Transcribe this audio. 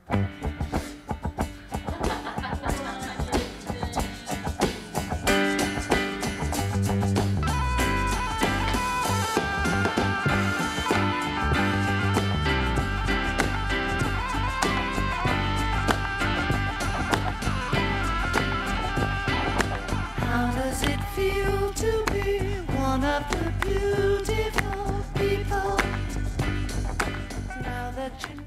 How does it feel to be one of the beautiful people? Now that you